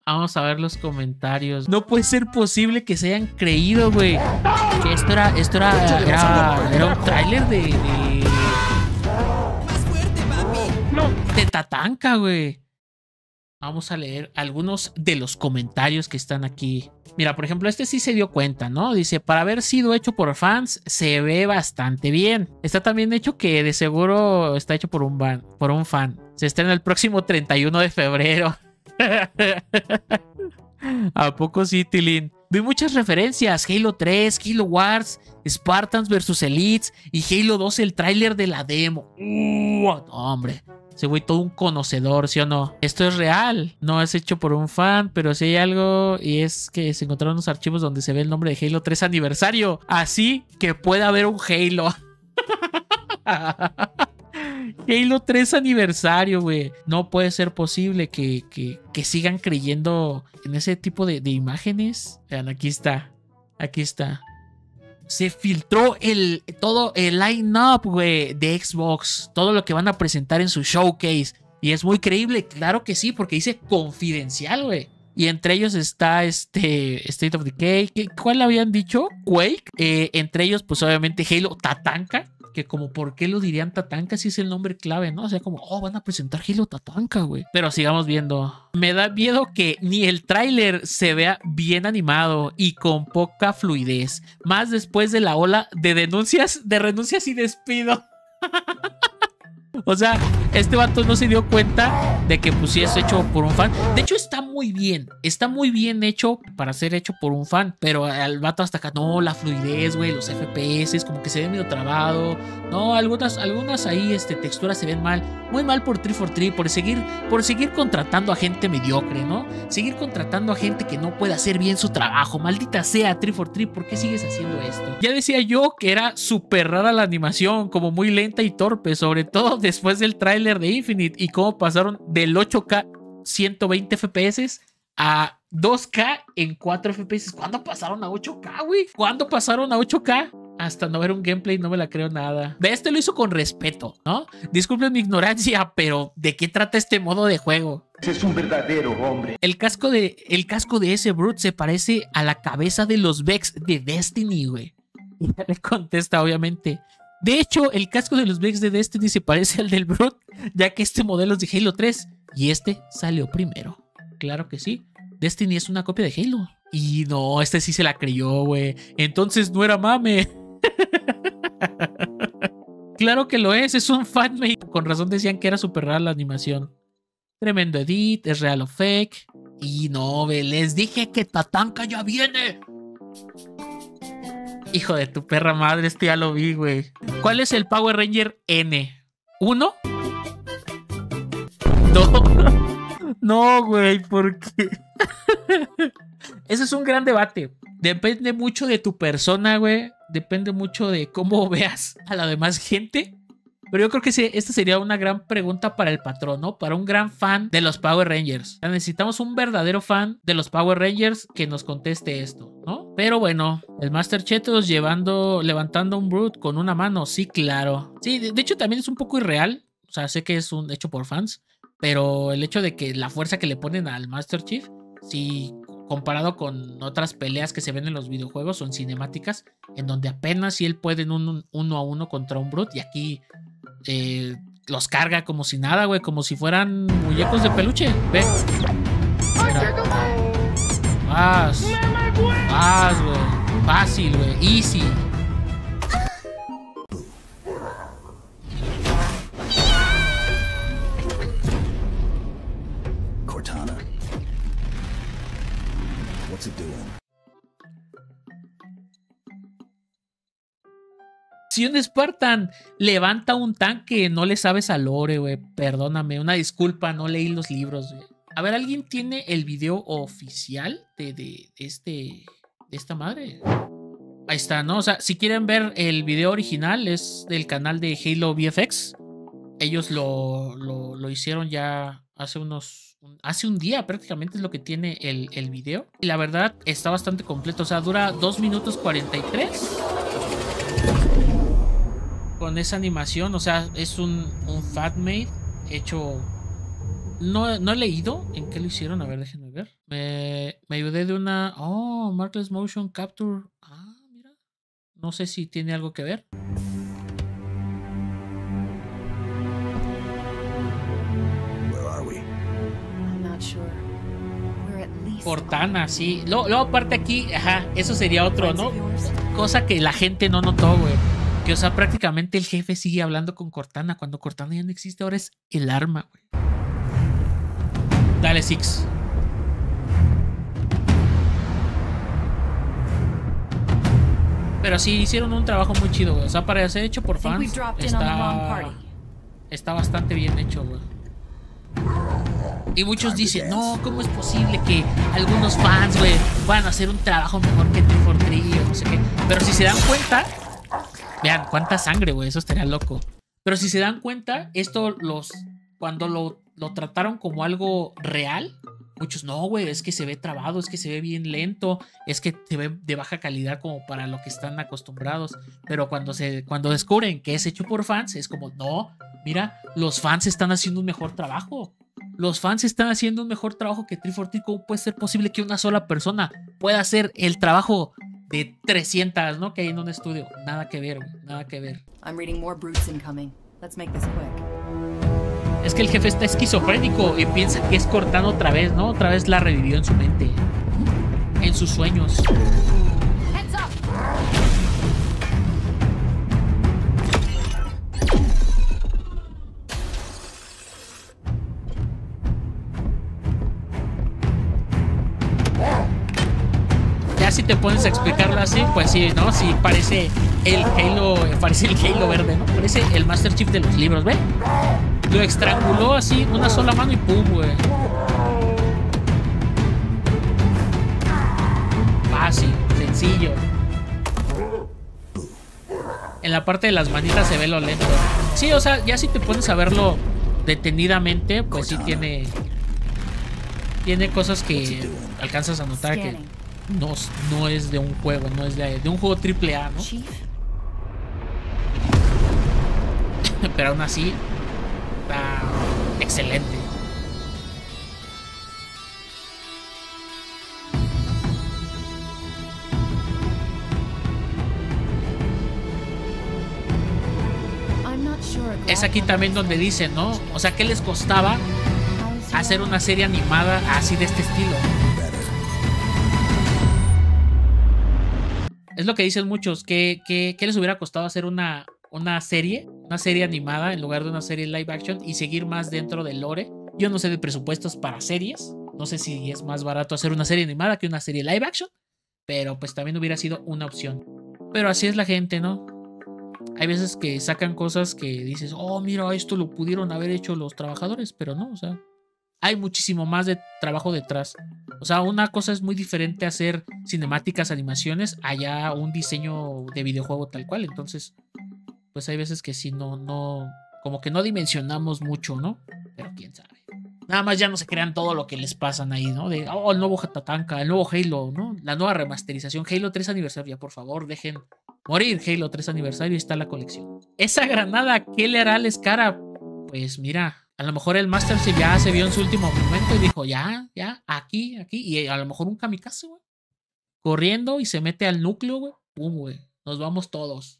Vamos a ver los comentarios. No puede ser posible que se hayan creído, güey, que esto era un tráiler de Tatanka, güey. Vamos a leer algunos de los comentarios que están aquí. Mira, por ejemplo, este sí se dio cuenta, ¿no? Dice, para haber sido hecho por fans, se ve bastante bien. Está también hecho que de seguro está hecho por un fan. Se estrena el próximo 31 de febrero. ¿A poco sí, Tilín? Vi muchas referencias. Halo 3, Halo Wars, Spartans vs Elites y Halo 2, el tráiler de la demo. No, hombre. Ese güey todo un conocedor, ¿sí o no? Esto es real, no es hecho por un fan, pero sí hay algo, y es que se encontraron unos archivos donde se ve el nombre de Halo 3 aniversario, así que puede haber un Halo. Halo 3 aniversario, güey. No puede ser posible que sigan creyendo en ese tipo de imágenes. Vean, aquí está. Aquí está. Se filtró todo el line-up, güey, de Xbox. Todo lo que van a presentar en su showcase. Y es muy creíble, claro que sí, porque dice confidencial, güey. Y entre ellos está State of Decay. ¿Cuál habían dicho? Quake. Entre ellos, pues obviamente Halo Tatanka. Que como, ¿por qué lo dirían Tatanka si es el nombre clave, no? O sea, como, van a presentar Halo Tatanka, güey. Pero sigamos viendo. Me da miedo que ni el tráiler se vea bien animado y con poca fluidez. Más después de la ola de renuncias y despido. O sea, este vato no se dio cuenta de que pues sí es hecho por un fan. De hecho está muy bien hecho para ser hecho por un fan. Pero al vato hasta acá, no, la fluidez, güey, los FPS, como que se ve medio trabado. No, algunas ahí texturas se ven mal. Muy mal por 343, por seguir contratando a gente mediocre, ¿no? Seguir contratando a gente que no puede hacer bien su trabajo. Maldita sea 343, ¿por qué sigues haciendo esto? Ya decía yo que era súper rara la animación, como muy lenta y torpe, sobre todo después del tráiler de Infinite y cómo pasaron del 8K 120 FPS a 2K en 4 FPS. ¿Cuándo pasaron a 8K, güey? ¿Cuándo pasaron a 8K? Hasta no ver un gameplay no me la creo nada. De este lo hizo con respeto, ¿no? Disculpen mi ignorancia, pero ¿de qué trata este modo de juego? Es un verdadero hombre. El casco de ese Brute se parece a la cabeza de los Vex de Destiny, güey. Y ya le contesta, obviamente. De hecho, el casco de los Vex de Destiny se parece al del Brute, ya que este modelo es de Halo 3 y este salió primero. Claro que sí. Destiny es una copia de Halo. Y no, este sí se la creyó, güey. Entonces no era mame. Claro que lo es un fanmade. Con razón decían que era súper rara la animación. Tremendo edit, es real o fake. Y no, les dije que Tatanka ya viene. Hijo de tu perra madre, esto ya lo vi, güey. ¿Cuál es el Power Ranger N? ¿1? No. No, güey, ¿por qué? Ese es un gran debate. Depende mucho de tu persona, güey. Depende mucho de cómo veas a la demás gente. Pero yo creo que esta sería una gran pregunta para el patrón, ¿no? Para un gran fan de los Power Rangers. Necesitamos un verdadero fan de los Power Rangers que nos conteste esto, ¿no? Pero bueno, el Master Chetos levantando un Brute con una mano. Sí, claro. Sí, de hecho también es un poco irreal. O sea, sé que es un hecho por fans. Pero el hecho de que la fuerza que le ponen al Master Chief, sí, comparado con otras peleas que se ven en los videojuegos o en cinemáticas, en donde apenas si él puede en un 1-1 contra un Brute, y aquí los carga como si nada, güey, como si fueran muñecos de peluche. Ve. Vas, güey. Fácil, güey. Easy. Cortana. What's it doing? Si un Spartan levanta un tanque, no le sabes al lore, güey. Perdóname, una disculpa, no leí los libros, güey. A ver, ¿alguien tiene el video oficial de esta madre? Ahí está, ¿no? O sea, si quieren ver el video original, es del canal de Halo VFX. Ellos lo hicieron ya hace un día prácticamente, es lo que tiene el video. Y la verdad está bastante completo, o sea, dura 2 minutos 43. Con esa animación, o sea, es un fanmade hecho No he leído en qué lo hicieron. A ver, déjenme ver. Me ayudé de una... Oh, Markless Motion Capture. Ah, mira. No sé si tiene algo que ver. Where are we? I'm not sure. We're at least Cortana, sí. Luego aparte aquí, ajá, eso sería otro, friends ¿no? of yours? Cosa que la gente no notó, güey. Que, o sea, prácticamente el jefe sigue hablando con Cortana cuando Cortana ya no existe. Ahora es el arma, güey. Dale, Six. Pero sí, hicieron un trabajo muy chido, güey. O sea, para ser hecho por I think we fans, dropped in on the wrong party. está bastante bien hecho, güey. Y muchos dicen, no, ¿cómo es posible que algunos fans, güey, puedan hacer un trabajo mejor que 343 o no sé qué? Pero si se dan cuenta, vean, cuánta sangre, güey, eso estaría loco. Pero si se dan cuenta, cuando lo trataron como algo real, muchos, no, güey, es que se ve trabado, es que se ve bien lento, es que se ve de baja calidad como para lo que están acostumbrados. Pero cuando descubren que es hecho por fans, es como, no, mira, los fans están haciendo un mejor trabajo. Los fans están haciendo un mejor trabajo que 343. ¿Cómo puede ser posible que una sola persona pueda hacer el trabajo de 300, ¿no? Que hay en un estudio? Nada que ver, güey, nada que ver. I'm reading more brutes incoming. Let's make this quick. Es que el jefe está esquizofrénico y piensa que es Cortana otra vez, ¿no? Otra vez la revivió en su mente, en sus sueños. Heads up! Ya si te pones a explicarlo así, pues sí, ¿no? Sí, parece el Halo verde, ¿no? Parece el Master Chief de los libros, ¿ve? Lo estranguló así, una sola mano y pum, güey. Fácil, sencillo. En la parte de las manitas se ve lo lento. Sí, o sea, ya si te pones a verlo detenidamente, pues sí tiene cosas que alcanzas a notar que no es de un juego, no es de un juego AAA, ¿no? Chief? Pero aún así está excelente. I'm not sure. Es aquí también donde dicen, ¿no? O sea, ¿qué les costaba hacer una serie animada así de este estilo? Es lo que dicen muchos, que les hubiera costado hacer una serie animada en lugar de una serie live action y seguir más dentro del lore. Yo no sé de presupuestos para series, no sé si es más barato hacer una serie animada que una serie live action, pero pues también hubiera sido una opción. Pero así es la gente, ¿no? Hay veces que sacan cosas que dices, oh, mira, esto lo pudieron haber hecho los trabajadores, pero no, o sea, hay muchísimo más de trabajo detrás. O sea, una cosa es muy diferente hacer cinemáticas, animaciones, allá un diseño de videojuego tal cual. Entonces, pues hay veces que sí, no, como que no dimensionamos mucho, ¿no? Pero quién sabe. Nada más ya no se crean todo lo que les pasan ahí, ¿no? De, oh, el nuevo Tatanka, el nuevo Halo, ¿no? La nueva remasterización, Halo 3 aniversario, ya por favor, dejen morir Halo 3 aniversario y está la colección. Esa granada, ¿qué le hará al Scarab? Pues mira, a lo mejor el Master Chief ya se vio en su último momento y dijo, ya, aquí, y a lo mejor un kamikaze, güey. Corriendo y se mete al núcleo, güey. Pum, güey. Nos vamos todos.